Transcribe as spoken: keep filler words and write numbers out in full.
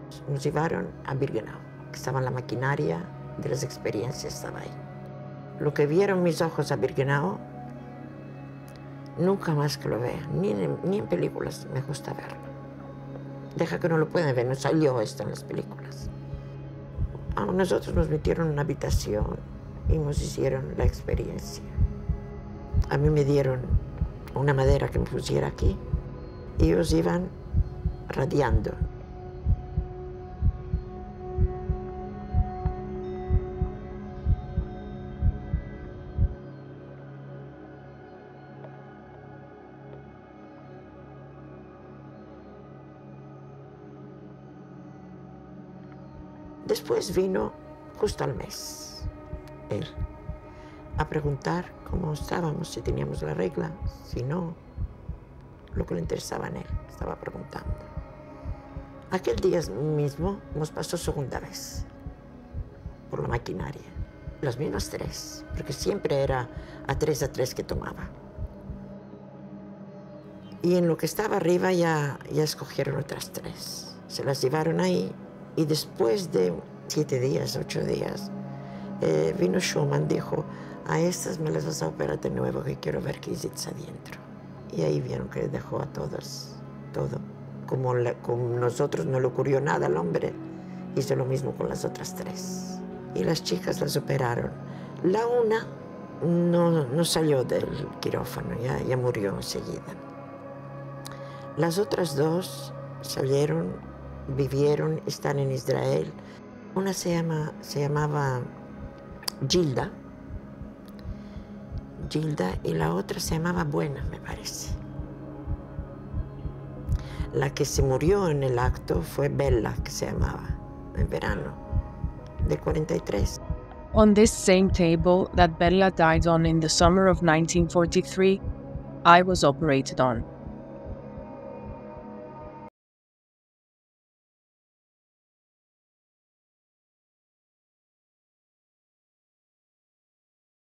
Nos llevaron a Birkenau, que estaba la maquinaria de las experiencias, estaba ahí. Lo que vieron mis ojos a Birkenau, nunca más que lo vean, ni en, ni en películas me gusta verlo. Deja que no lo pueden ver, no salió esto en las películas. A nosotros nos metieron en una habitación y nos hicieron la experiencia. A mí me dieron una madera que me pusiera aquí y ellos iban radiando. Después vino justo al mes, él, a preguntar cómo estábamos, si teníamos la regla, si no, lo que le interesaba en él, estaba preguntando. Aquel día mismo nos pasó segunda vez por la maquinaria, las mismas tres, porque siempre era a tres a tres que tomaba. Y en lo que estaba arriba ya, ya escogieron otras tres, se las llevaron ahí. Y después de siete días, ocho días, eh, vino Schumann, dijo, a estas me las vas a operar de nuevo, que quiero ver qué hiciste adentro. Y ahí vieron que dejó a todas, todo. Como, la, como nosotros no le ocurrió nada al hombre, hizo lo mismo con las otras tres. Y las chicas las operaron. La una no, no salió del quirófano, ya, ya murió enseguida. Las otras dos salieron, vivieron, están en Israel. Una se, llama, se llamaba Gilda, Gilda, y la otra se llamaba Buena, me parece. La que se murió en el acto fue Bella, que se llamaba, en verano, de cuarenta y tres. On this same table that Bella died on in the summer of nineteen forty-three, I was operated on.